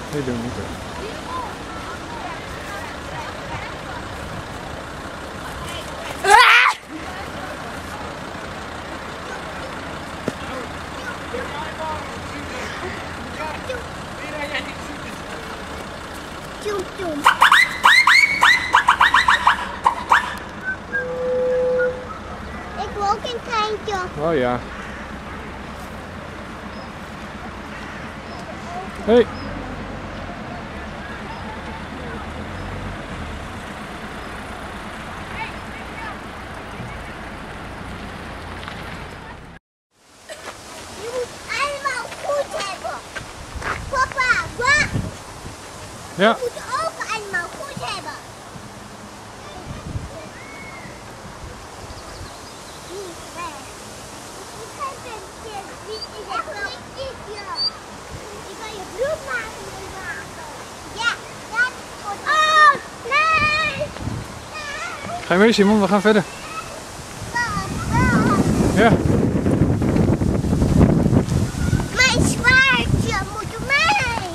Nee, doe niet hoor. Ik wil ook een treintje. Oh ja. Hey. Je moet allemaal goed hebben. Papa, wat? Ja. Je moet ook allemaal goed hebben. Niet weg. Ik ga het niet. Ik heb wel iets. Ik ga je bloed maken. Ja, dat wordt. Oh, nee! Ga je mee, Simon? We gaan verder. Ja. Mijn zwaardje moet mee.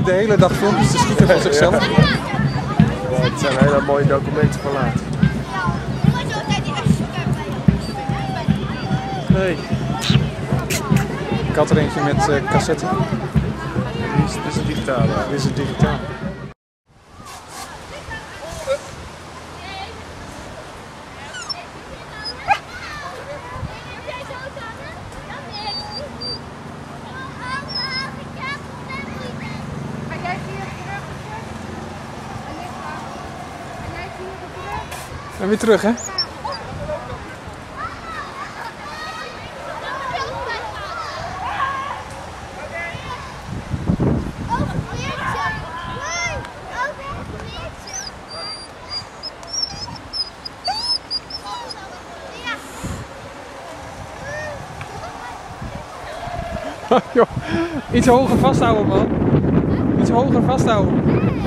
de hele dag filmpjes te schieten van zichzelf. Het zijn hele mooie documenten van later. Hey. Ik had er eentje met cassette. Dit is een digitale. Dit is het digitaal. En weer terug, hè? Joh, iets hoger vasthouden, man. Iets hoger vasthouden.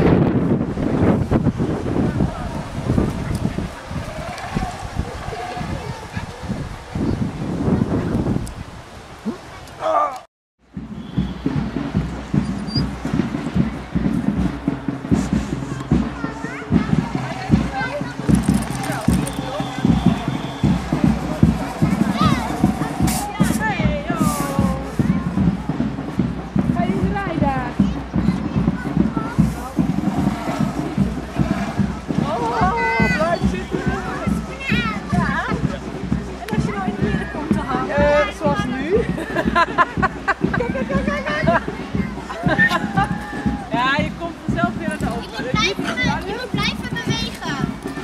Ja, je komt vanzelf weer aan de open. Je moet blijven bewegen.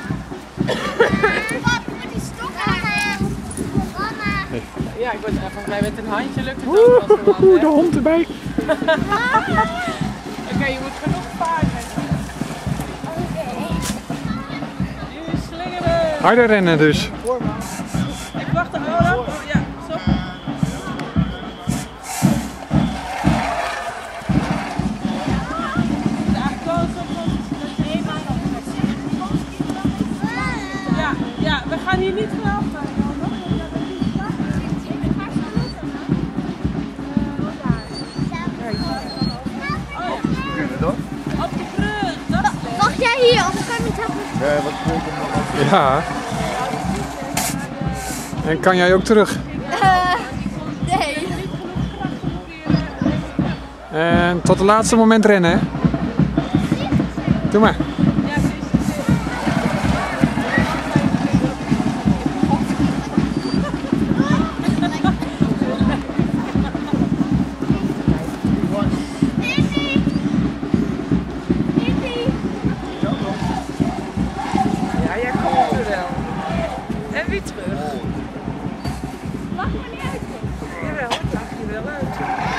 Wat met die stokken? Ja, ik word volgens mij met een handje lukt het ook. Oeh, de hond erbij. Oké, je moet genoeg varen. Nu slingeren. Harder rennen dus. Ik wacht er wel op. Oh ja, stop. Ja, we gaan hier niet vanaf. Op de brug. Wacht jij hier of kan ik helpen? Ja, wat gebeurt er nog? Ja. En kan jij ook terug? Nee. En tot het laatste moment rennen, hè? Doe maar. Ja, jij komt er wel. En weer terug. Mag me niet uit. Jawel, het lag je wel uit.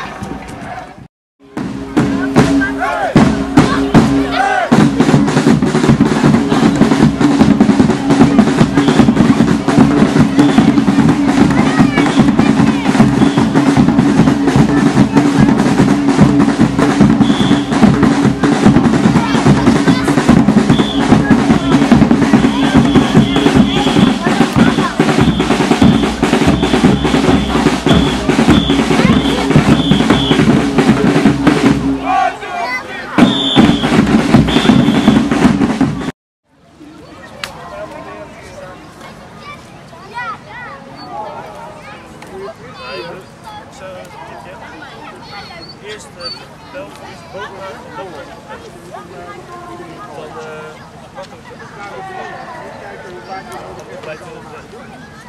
Eerst de Belgische bovenlaag van Donald. Dan blijft er op de...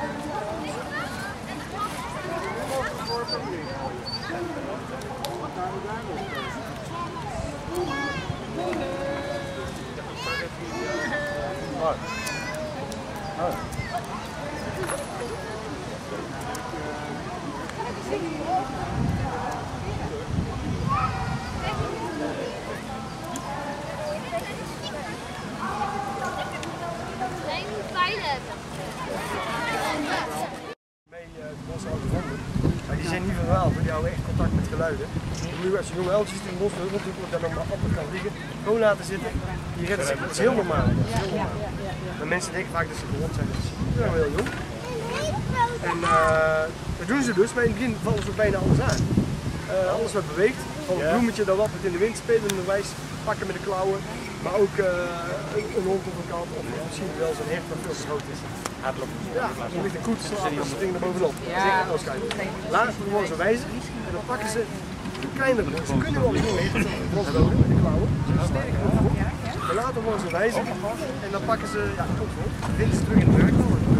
Die zijn niet verwaald, die houden echt contact met geluiden. Nu als je jonge uiltjes in het bos wil, natuurlijk dan nog op kan vliegen, gewoon laten zitten, die redden zich. Dat is heel normaal. Maar mensen denken vaak dat ze gewond zijn. Dat is wel heel jong. En dat doen ze dus, maar in het begin vallen ze bijna alles aan. Alles wat beweegt. Van een bloemetje dat wappert in de wind, spelenderwijs pakken met de klauwen. Maar ook een hond op een kant of misschien wel zo'n hert wat veel te groot is. Ja, dan ligt een koets en dan springen er bovenop. Later worden ze wijzer en dan pakken ze een kleinere hond. Ze kunnen wel een jonge hert doden met de klauwen. Ze sterk genoeg. Maar later worden ze wijzer en dan pakken ze vinden ze terug in de werk.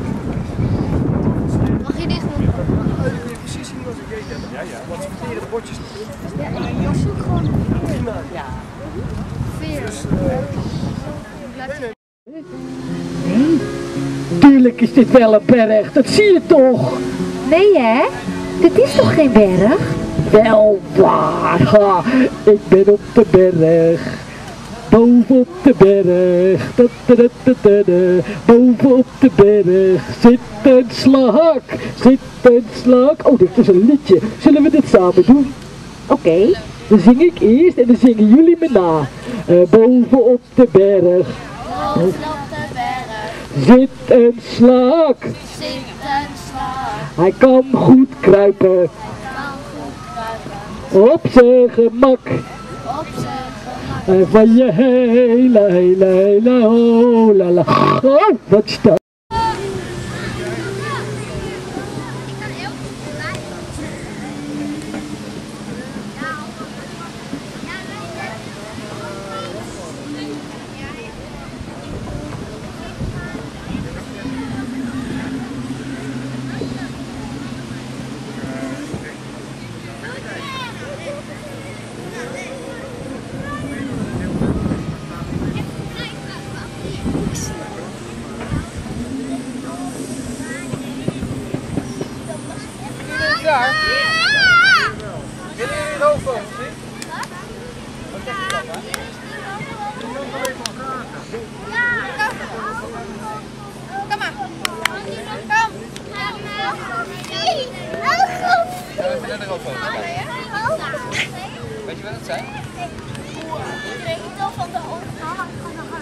Mag je dit doen? Dan kun je precies zien wat ze gegeten hebben. Want ze verteren de botjes niet in. Ja, ik zoek gewoon Prima. veer. Tuurlijk is dit wel een berg, dat zie je toch? Nee hè? Dit is toch geen berg? Wel waar, ha, ik ben op de berg. Boven op de berg, boven op de berg zit een slak, zit een slak. Oh, dit is een liedje. Zullen we dit samen doen? Oké. Dan zing ik eerst en dan zingen jullie me na. Boven op de berg Op de berg zit een slak. zit een slaap. Hij kan goed kruipen Kan goed kruipen. op zijn gemak. Op zijn gemak. En van je hele oh la la. Oh, wat is dat? Daar. Willen jullie het hoofd over zien? Wat zeg je dan, hè? Kom maar. Kom. Ja, we willen er ook over kijken. Weet je wat het zijn? Iedereen van de